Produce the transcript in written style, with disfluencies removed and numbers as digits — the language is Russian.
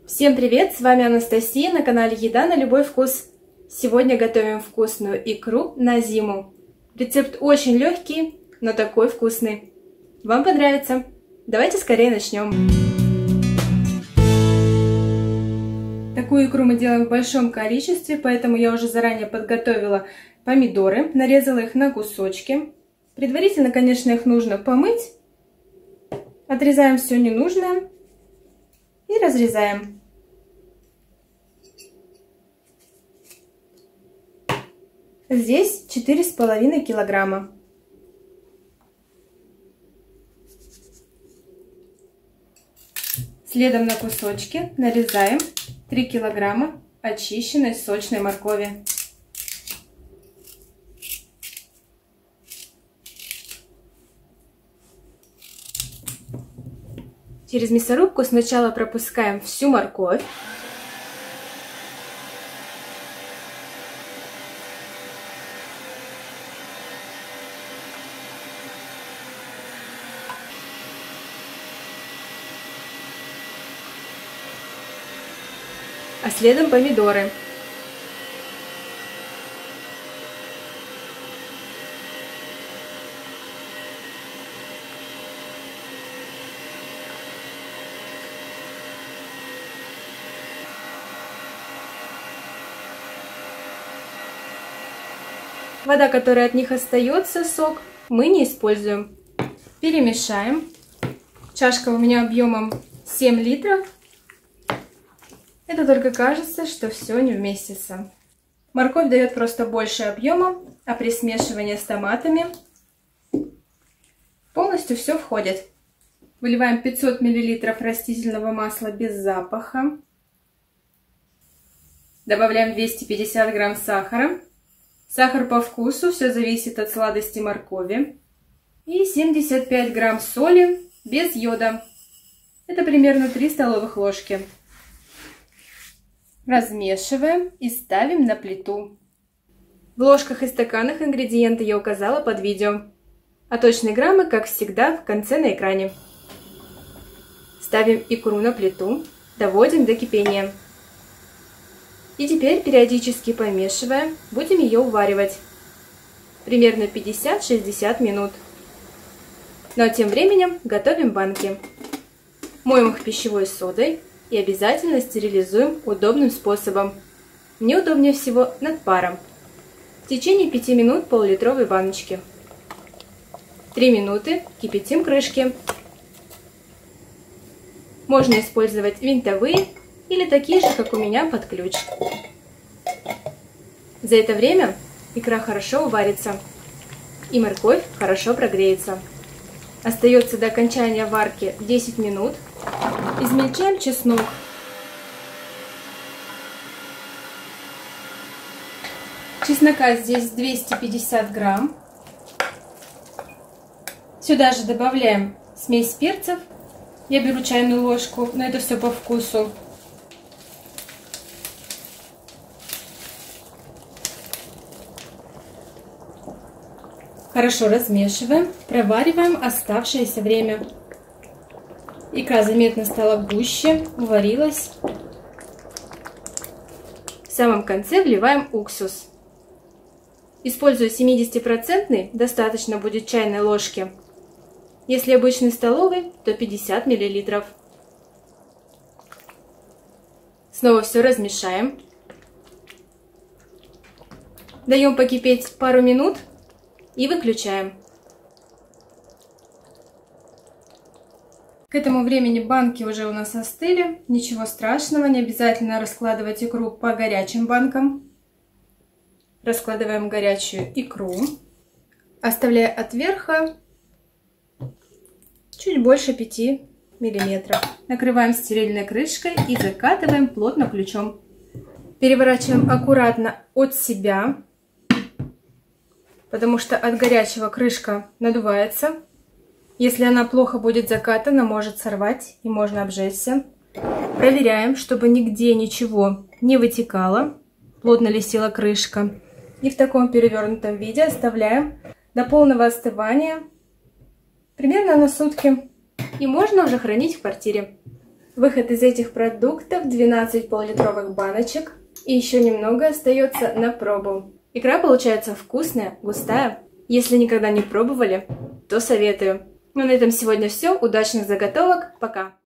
Всем привет! С вами Анастасия на канале Еда на любой вкус. Сегодня готовим вкусную икру на зиму. Рецепт очень легкий, но такой вкусный. Вам понравится! Давайте скорее начнем. Такую икру мы делаем в большом количестве, поэтому я уже заранее подготовила помидоры, нарезала их на кусочки. Предварительно, конечно, их нужно помыть. Отрезаем все ненужное и разрезаем. Здесь 4,5 килограмма. Следом на кусочки нарезаем 3 килограмма очищенной сочной моркови. Через мясорубку сначала пропускаем всю морковь. А следом помидоры. Вода, которая от них остается, сок, мы не используем. Перемешаем. Чашка у меня объемом 7 литров. Это только кажется, что все не вместится. Морковь дает просто больше объема, а при смешивании с томатами полностью все входит. Выливаем 500 мл растительного масла без запаха. Добавляем 250 грамм сахара. Сахар по вкусу, все зависит от сладости моркови. И 75 грамм соли без йода. Это примерно 3 столовых ложки. Размешиваем и ставим на плиту. В ложках и стаканах ингредиенты я указала под видео. А точные граммы, как всегда, в конце на экране. Ставим икру на плиту, доводим до кипения. И теперь, периодически помешивая, будем ее уваривать. Примерно 50-60 минут. Ну а тем временем готовим банки. Моем их пищевой содой и обязательно стерилизуем удобным способом. Мне удобнее всего над паром. В течение 5 минут пол-литровой баночки. 3 минуты кипятим крышки. Можно использовать винтовые или такие же, как у меня, под ключ. За это время икра хорошо уварится и морковь хорошо прогреется. Остается до окончания варки 10 минут. Измельчаем чеснок. Чеснока здесь 250 грамм. Сюда же добавляем смесь перцев. Я беру чайную ложку, но это все по вкусу. Хорошо размешиваем, провариваем оставшееся время. Икра заметно стала гуще, уварилась. В самом конце вливаем уксус. Используя 70%, достаточно будет чайной ложки. Если обычный столовый, то 50 мл. Снова все размешаем. Даем покипеть пару минут и выключаем. К этому времени банки уже у нас остыли. Ничего страшного, не обязательно раскладывать икру по горячим банкам. Раскладываем горячую икру, оставляя от верха чуть больше 5 мм. Накрываем стерильной крышкой и закатываем плотно ключом. Переворачиваем аккуратно от себя, потому что от горячего крышка надувается. Если она плохо будет закатана, может сорвать и можно обжечься. Проверяем, чтобы нигде ничего не вытекало, плотно ли села крышка. И в таком перевернутом виде оставляем до полного остывания, примерно на сутки. И можно уже хранить в квартире. Выход из этих продуктов: 12 пол-литровых баночек. И еще немного остается на пробу. Икра получается вкусная, густая. Если никогда не пробовали, то советую. Ну, на этом сегодня все. Удачных заготовок. Пока!